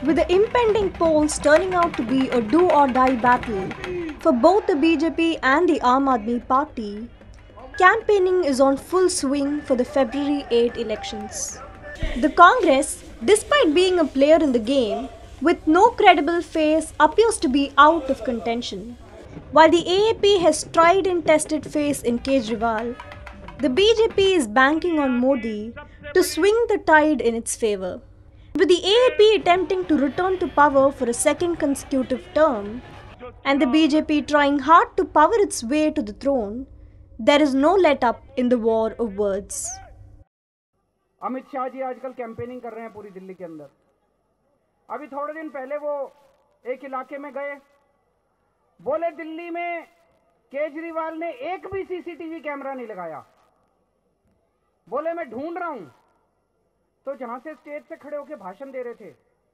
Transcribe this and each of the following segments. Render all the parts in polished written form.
With the impending polls turning out to be a do-or-die battle for both the BJP and the Aam Aadmi Party, campaigning is on full swing for the February 8 elections. The Congress, despite being a player in the game, with no credible face, appears to be out of contention. While the AAP has tried and tested face in Kejriwal, the BJP is banking on Modi to swing the tide in its favour. With the AAP attempting to return to power for a second consecutive term, and the BJP trying hard to power its way to the throne, there is no let-up in the war of words. Amit Shah ji आजकल campaigning कर रहे हैं पूरी दिल्ली के अंदर। अभी थोड़े दिन पहले वो एक इलाके में गए, बोले दिल्ली में केजरीवाल ने एक भी सीसीटीवी कैमरा नहीं लगाया। बोले मैं ढूंढ रहा हूं, तो जहां से स्टेज से खड़े होकर भाषण दे रहे थे,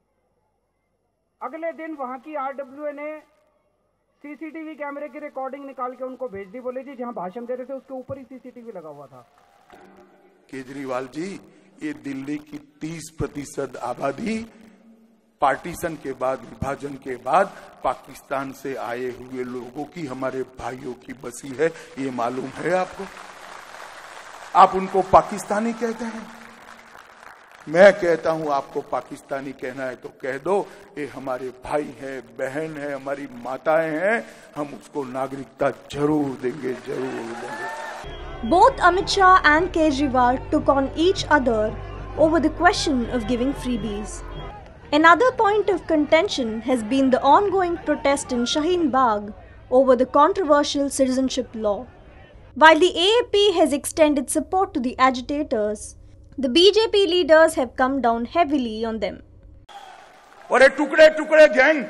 अगले दिन वहां की आरडब्ल्यूए ने सीसीटीवी कैमरे की रिकॉर्डिंग निकाल के उनको भेज दी। बोले जी जहां भाषण दे रहे थे उसके ऊपर ही सीसीटीवी लगा हुआ था। केजरीवाल जी, ये दिल्ली की 30% आबादी पार्टीशन के बाद, विभाजन के बाद पाकिस्तान से आए हुए लोगों की, हमारे भाइयों की बसी है, ये मालूम है आपको? आप उनको पाकिस्तानी कहते हैं। मैं कहता हूं आपको पाकिस्तानी कहना है तो कह दो, ये हमारे भाई हैं, बहन है, हमारी माताएं हैं, हम उसको नागरिकता जरूर देंगे, जरूर देंगे। Both Amit Shah and Kejriwal took on each other over the question of giving freebies. Another point of contention has been the ongoing protest in Shaheen Bagh over the controversial citizenship law. While the AAP has extended support to the agitators, the BJP leaders have come down heavily on them. और ये टुकड़े टुकड़े gang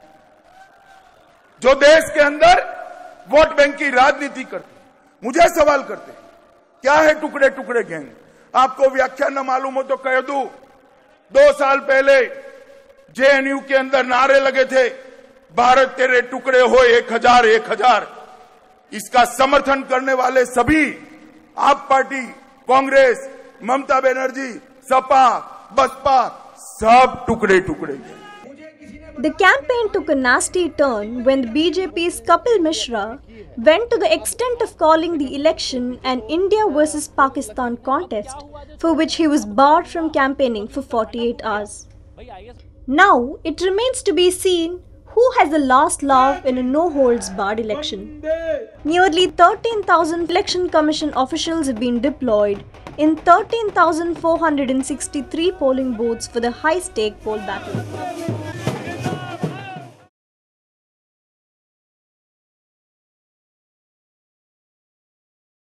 जो देश के अंदर vote bank की राजनीति करते, मुझे सवाल करते हैं, क्या है टुकड़े टुकड़े गैंग? आपको व्याख्या न मालूम हो तो कह दूं, 2 साल पहले जेएनयू के अंदर नारे लगे थे, भारत तेरे टुकड़े हो 1000 1000। इसका समर्थन करने वाले सभी, आप पार्टी, कांग्रेस, ममता बनर्जी, सपा, बसपा, सब टुकड़े टुकड़े। The campaign took a nasty turn when the BJP's Kapil Mishra went to the extent of calling the election an India versus Pakistan contest, for which he was barred from campaigning for 48 hours. Now, it remains to be seen who has the last laugh in a no-holds-barred election. Nearly 13,000 Election Commission officials have been deployed in 13,463 polling booths for the high-stake poll battle.